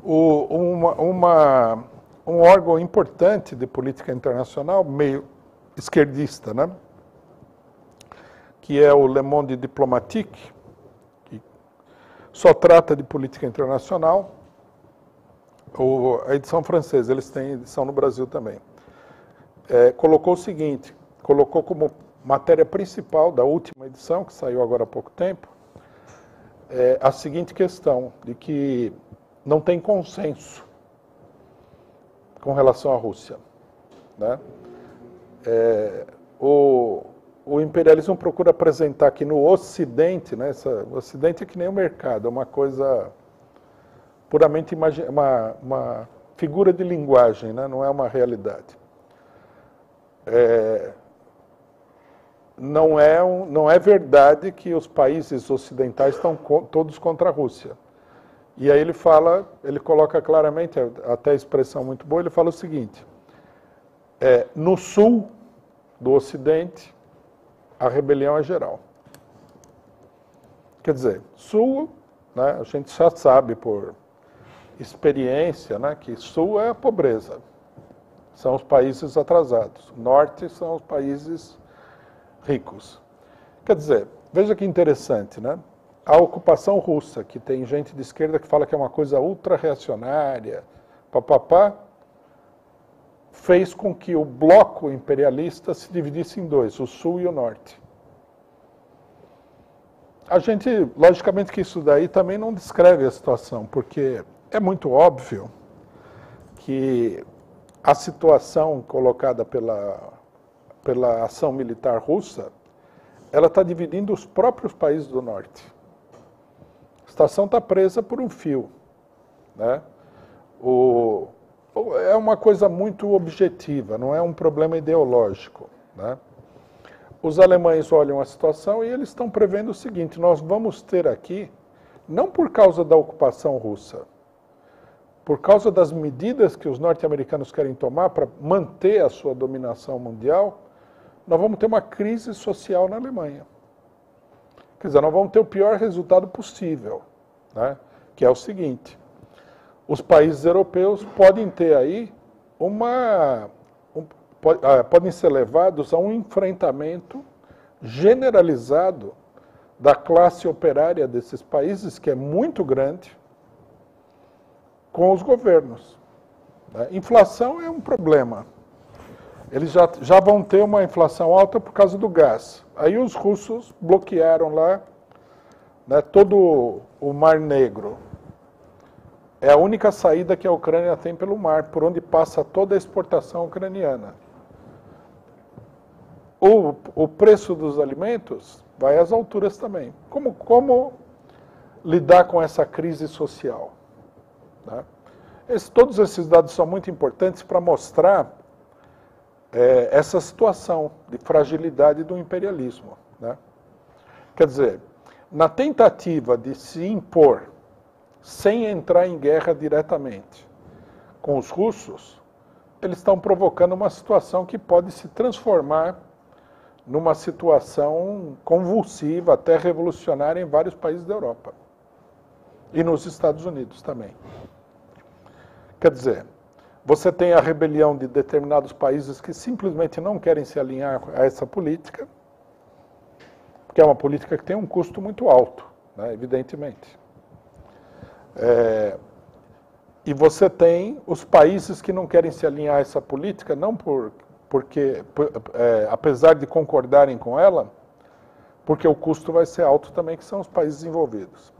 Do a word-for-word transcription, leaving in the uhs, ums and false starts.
O, uma, uma, um órgão importante de política internacional, meio esquerdista, né? Que é o Le Monde Diplomatique, que só trata de política internacional. O, a edição francesa, eles têm edição no Brasil também. É, colocou o seguinte, colocou como matéria principal da última edição, que saiu agora há pouco tempo, é, a seguinte questão, de que não tem consenso com relação à Rússia, né? É, o, o imperialismo procura apresentar que no Ocidente, né, essa, o Ocidente é que nem o mercado, é uma coisa puramente imagi- uma, uma figura de linguagem, né, não é uma realidade. É, não, é um, não é verdade que os países ocidentais estão co- todos contra a Rússia. E aí ele fala, ele coloca claramente, até a expressão muito boa, ele fala o seguinte, é, no sul do Ocidente, a rebelião é geral. Quer dizer, sul, né, a gente já sabe por experiência, né, que sul é a pobreza, são os países atrasados, norte são os países ricos. Quer dizer, veja que interessante, né? A ocupação russa, que tem gente de esquerda que fala que é uma coisa ultra-reacionária, papapá, fez com que o bloco imperialista se dividisse em dois, o sul e o norte. A gente, logicamente que isso daí também não descreve a situação, porque é muito óbvio que a situação colocada pela, pela ação militar russa, ela está dividindo os próprios países do norte. A situação está presa por um fio, né? O, é uma coisa muito objetiva, não é um problema ideológico, né? Os alemães olham a situação e eles estão prevendo o seguinte, nós vamos ter aqui, não por causa da ocupação russa, por causa das medidas que os norte-americanos querem tomar para manter a sua dominação mundial, nós vamos ter uma crise social na Alemanha. Quer dizer, nós vamos ter o pior resultado possível, né? Que é o seguinte, os países europeus podem ter aí uma... Um, pode, ah, podem ser levados a um enfrentamento generalizado da classe operária desses países, que é muito grande, com os governos. Né? Inflação é um problema. Eles já, já vão ter uma inflação alta por causa do gás. Aí os russos bloquearam lá, né, todo o Mar Negro. É a única saída que a Ucrânia tem pelo mar, por onde passa toda a exportação ucraniana. O, o preço dos alimentos vai às alturas também. Como, como lidar com essa crise social? Né? Esse, todos esses dados são muito importantes para mostrar é, essa situação de fragilidade do imperialismo. Né? Quer dizer, na tentativa de se impor sem entrar em guerra diretamente com os russos, eles estão provocando uma situação que pode se transformar numa situação convulsiva, até revolucionária em vários países da Europa. E nos Estados Unidos também. Quer dizer, você tem a rebelião de determinados países que simplesmente não querem se alinhar a essa política, que é uma política que tem um custo muito alto, né, evidentemente. É, e você tem os países que não querem se alinhar a essa política, não por, porque, por, é, apesar de concordarem com ela, porque o custo vai ser alto também, que são os países envolvidos.